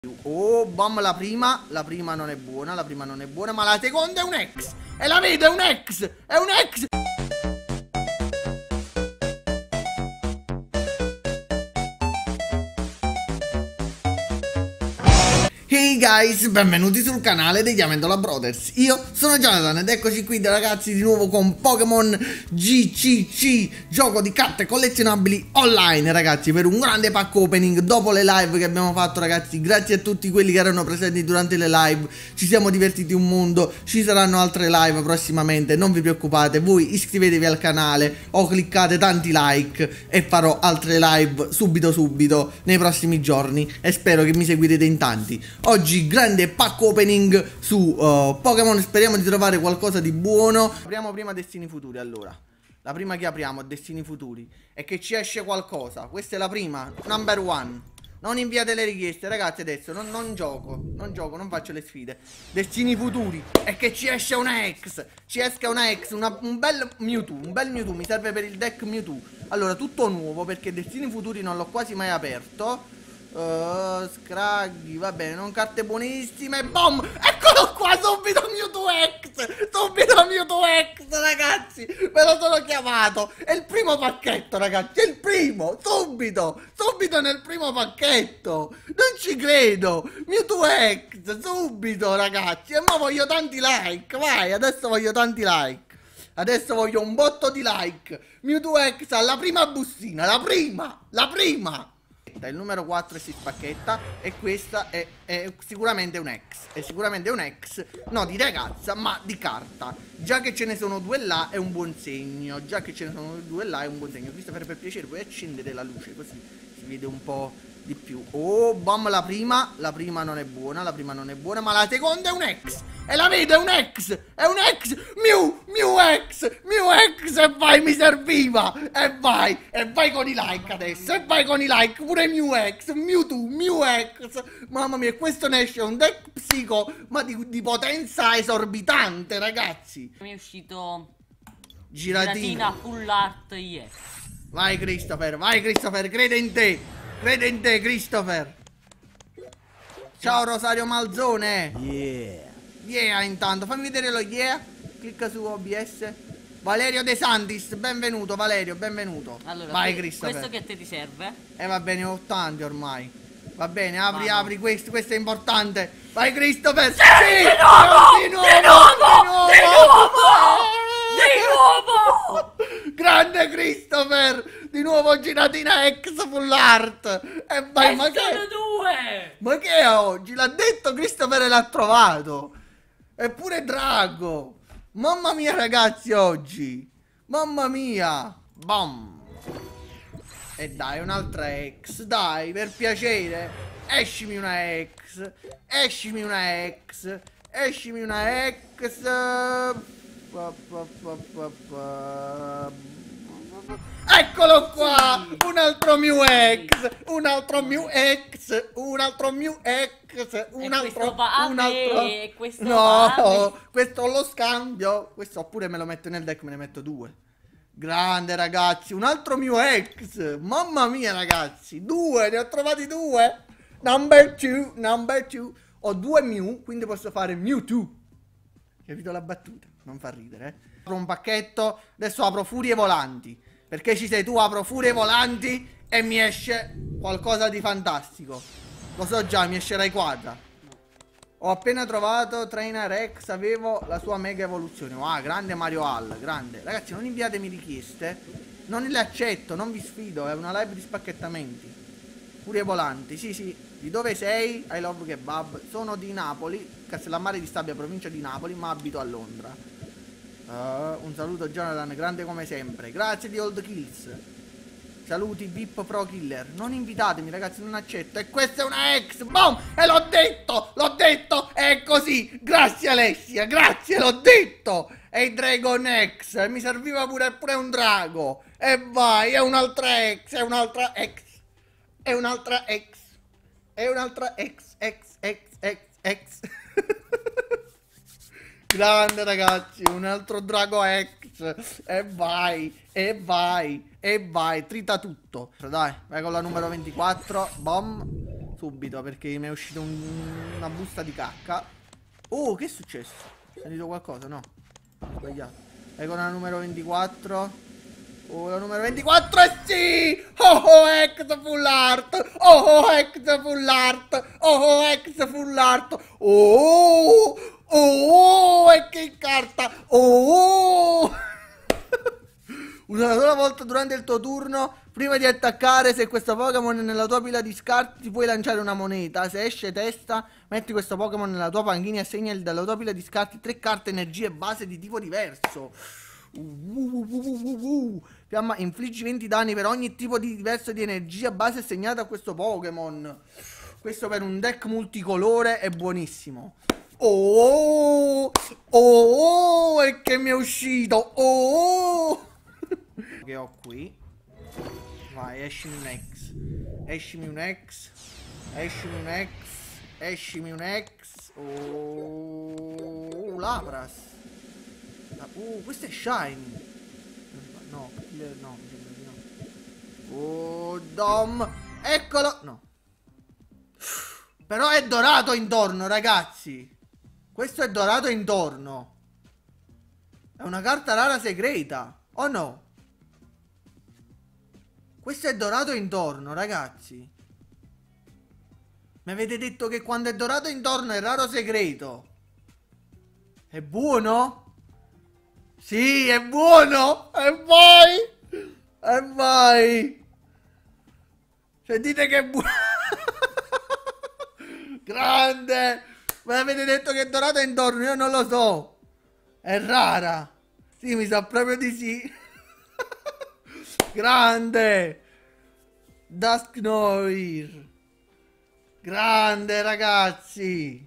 Oh, bam, la prima non è buona, ma la seconda è un ex. E la vedo, è un ex, è un ex. Hey guys, benvenuti sul canale degli Amendola Brothers. Io sono Jonathan ed eccoci qui ragazzi di nuovo con Pokémon GCC, gioco di carte collezionabili online ragazzi, per un grande pack opening dopo le live che abbiamo fatto ragazzi. Grazie a tutti quelli che erano presenti durante le live, ci siamo divertiti un mondo, ci saranno altre live prossimamente, non vi preoccupate, voi iscrivetevi al canale o cliccate tanti like e farò altre live subito nei prossimi giorni e spero che mi seguirete in tanti. Oggi grande pack opening su Pokémon, speriamo di trovare qualcosa di buono. Apriamo prima Destini Futuri, allora. La prima che apriamo, Destini Futuri, è che ci esce qualcosa. Questa è la prima, number one. Non inviate le richieste, ragazzi, adesso non gioco, non faccio le sfide. Destini Futuri, è che ci esce una ex. Ci esca una ex, un bel Mewtwo, mi serve per il deck Mewtwo. Allora, tutto nuovo, perché Destini Futuri non l'ho quasi mai aperto. Scraggy, va bene, non carte buonissime. Boom! Eccolo qua, subito Mewtwo X, ragazzi. Me lo sono chiamato. È il primo pacchetto, ragazzi. È il primo, subito nel primo pacchetto. Non ci credo. Mewtwo X, subito, ragazzi. E ma voglio tanti like. Vai, adesso voglio tanti like. Adesso voglio un botto di like. Mewtwo X alla prima bustina, la prima. Il numero 4 si spacchetta e questa è sicuramente un ex. È sicuramente un ex, no di ragazza, ma di carta. Già che ce ne sono due là è un buon segno. Christopher, per piacere puoi accendere la luce così si vede un po' di più. Oh, bam, la prima non è buona, ma la seconda è un ex. E la vedo, è un ex. Mew X, e vai, mi serviva. E vai con i like adesso, pure Mewtwo X. Mamma mia, questo ne esce un deck psico, ma di potenza esorbitante, ragazzi. Mi è uscito Giratina full art yes. Vai Christopher, crede in te, Christopher. Ciao Rosario Malzone. Yeah, intanto fammi vedere lo yeah. Clicca su OBS. Valerio De Santis, benvenuto Valerio, benvenuto. Allora, vai Christopher. Questo che a te ti serve? Va bene, ho tanti ormai. Va bene, apri questo è importante. Vai Christopher. Sì! Di nuovo! Grande Christopher! Di nuovo giratina X full art. E vai, ma che? Sono due! Ma che è oggi? L'ha detto Christopher e l'ha trovato. Eppure Drago. Mamma mia ragazzi, oggi. Mamma mia. Bam. E dai, un'altra X. Dai, per piacere. Escimi una X. Eccolo qua! Sì. Un altro Mew X. No, questo lo scambio. Questo oppure me lo metto nel deck, me ne metto due. Grande ragazzi, un altro Mew X. Mamma mia ragazzi, ne ho trovati due. Number two. Ho due Mew, quindi posso fare Mewtwo. Capito la battuta? Non fa ridere, Apro un pacchetto, adesso apro Furie Volanti. Perché ci sei tu, apro Furie Volanti e mi esce qualcosa di fantastico. Lo so già, mi esce Rayquaza. Ho appena trovato Trainer X, avevo la sua mega evoluzione. Ah, grande Mario Hall, grande. Ragazzi, non inviatemi richieste. Non le accetto, non vi sfido, è una live di spacchettamenti. Furie Volanti, sì. Di dove sei? I love kebab. Sono di Napoli, Castellammare di Stabia, provincia di Napoli, ma abito a Londra. Un saluto Jonathan, grande come sempre. Grazie di Old Kills. Saluti VIP Pro Killer. Non invitatemi ragazzi, non accetto. E questa è una ex. Boom. E l'ho detto. È così. Grazie Alessia, grazie, l'ho detto. E il Dragon X. Mi serviva pure un drago. E vai, è un'altra ex. Grande ragazzi, un altro Drago X. E vai, trita tutto. Dai, vai con la numero 24. Bom. Subito, perché mi è uscita una busta di cacca. Oh, che è successo? Ho sentito qualcosa? No, ho sbagliato. Ecco la numero 24. Oh, la numero 24 è sì! Oh, ex full art! Oh, ex full art! Oh, ex full art! E che carta! Oh! Usa una sola volta durante il tuo turno. Prima di attaccare, se questo Pokémon è nella tua pila di scarti, ti puoi lanciare una moneta. Se esce testa, metti questo Pokémon nella tua panchina e assegna dalla tua pila di scarti 3 carte energie base di tipo diverso. Fiamma, infliggi 20 danni per ogni tipo di diverso di energia base assegnata a questo Pokémon. Questo per un deck multicolore è buonissimo. E che mi è uscito. Che ho qui. Vai, escimi un ex. Escimi un ex. Escimi un ex. Escimi un ex. Oh, Lapras. Questo è shiny. No, no, mi sembra di no. Oh, Dom. Eccolo. No. Però è dorato intorno, ragazzi. Questo è dorato intorno. È una carta rara segreta. O no? Questo è dorato intorno, ragazzi. Mi avete detto che quando è dorato intorno è raro segreto. È buono? Sì, è buono. E vai. E vai. Cioè dite che è buono. Grande. Mi avete detto che è dorato intorno. Io non lo so. È rara. Sì, mi sa proprio di sì. Grande. Dusknoir. Grande, ragazzi.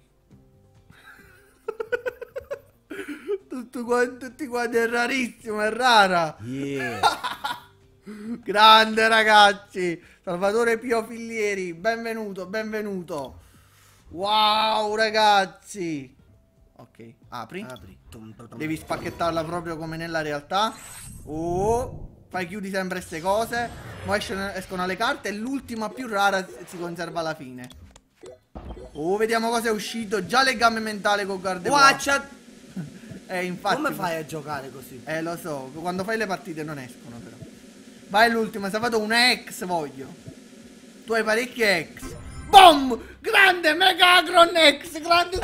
Tutti quanti è rarissimo, è rara. Yeah. Grande, ragazzi. Salvatore Pio Fillieri, benvenuto, benvenuto. Wow, ragazzi. Ok, apri. Devi spacchettarla proprio come nella realtà. Oh, fai chiudi sempre queste cose. Poi escono le carte e l'ultima più rara si conserva alla fine. Oh, vediamo cosa è uscito. Già legame mentale con Gardevoir. Infatti. Come fai a giocare così? Lo so, quando fai le partite non escono però. Vai l'ultima, si è fatto una ex, voglio. Tu hai parecchi ex. Boom! Grande Mega Agron X! Grande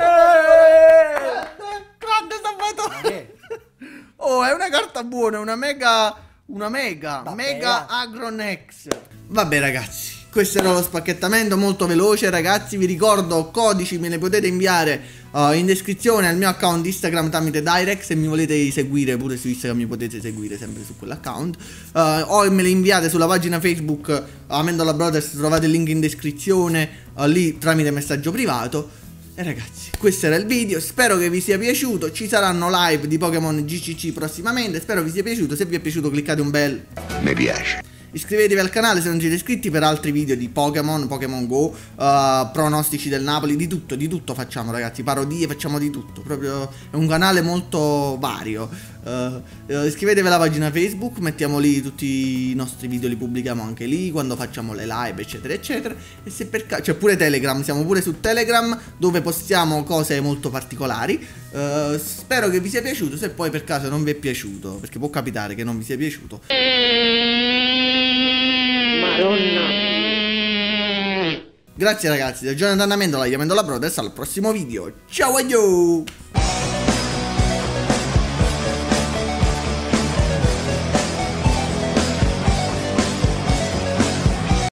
Grande Salvatore! Oh, è una carta buona, una mega Mega Agron X. Vabbè ragazzi, questo era lo spacchettamento molto veloce, ragazzi. Vi ricordo, codici me ne potete inviare in descrizione al mio account Instagram tramite direct. Se mi volete seguire pure su Instagram mi potete seguire sempre su quell'account, o me le inviate sulla pagina Facebook Amendola Brothers, trovate il link in descrizione, lì tramite messaggio privato. E ragazzi, questo era il video, spero che vi sia piaciuto. Ci saranno live di Pokémon GCC prossimamente, spero vi sia piaciuto. Se vi è piaciuto cliccate un bel mi piace. Iscrivetevi al canale se non siete iscritti per altri video di Pokémon, Pokémon Go, pronostici del Napoli, di tutto facciamo ragazzi, parodie, facciamo di tutto, proprio è un canale molto vario. Iscrivetevi alla pagina Facebook, mettiamo lì tutti i nostri video, li pubblichiamo anche lì quando facciamo le live eccetera eccetera. E se per caso, cioè pure Telegram, siamo pure su Telegram dove postiamo cose molto particolari. Spero che vi sia piaciuto, se poi per caso non vi è piaciuto, perché può capitare che non vi sia piaciuto, Madonna. grazie ragazzi, da Jonathan Amendola, io Amendola Brothers, al prossimo video, ciao a you!